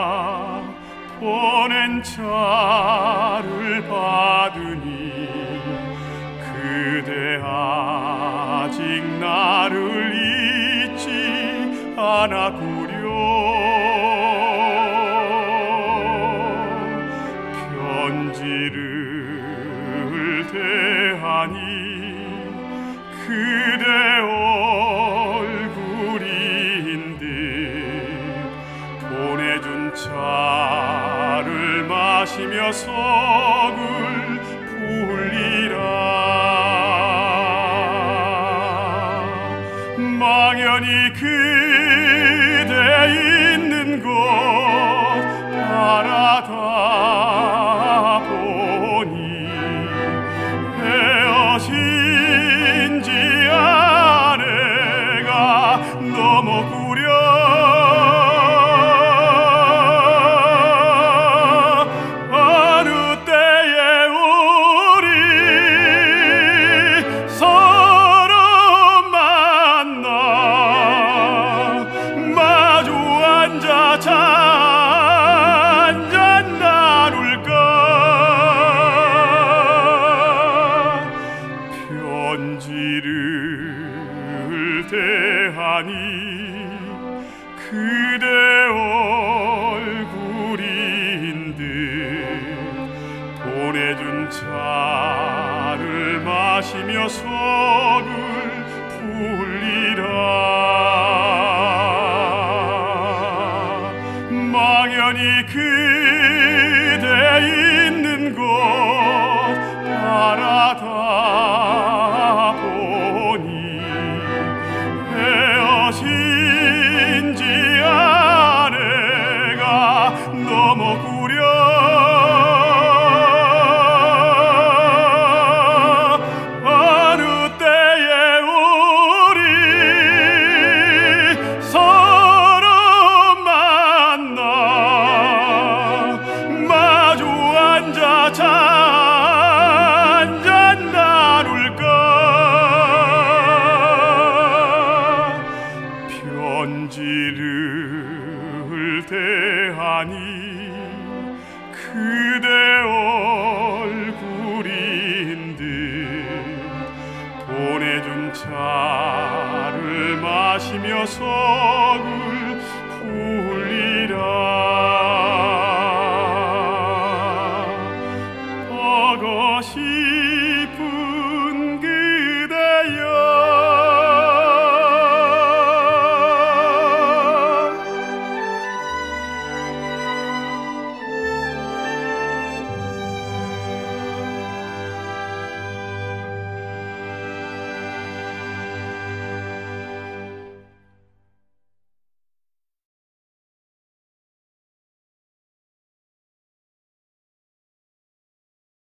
보낸 차를 받으니 그대 아직 나를 잊지 않았구려. 편지를 대하니 그대 얼굴인데 보내준 차를 마시며 속을 불리라. 망연히 그대 있는 곳 바라다 보니 헤어진 지 아내가 너무 구려. 어느 때에 우리 서로 만나 마주 앉아 잔잔 나눌까. 편지를 대하니 그대 얼굴인데 보내준 차를 마시며 속을 풀리라. 망연히 그대 있는 곳 바라다 보니 헤어진 지 아내가 너무 구려. 어느 때에 우리 서로 만나 마주 앉아 잔잔 나눌까. 편지를 대하니 그대 얼굴인데 보내준 차를 마시며 속을 풀리라.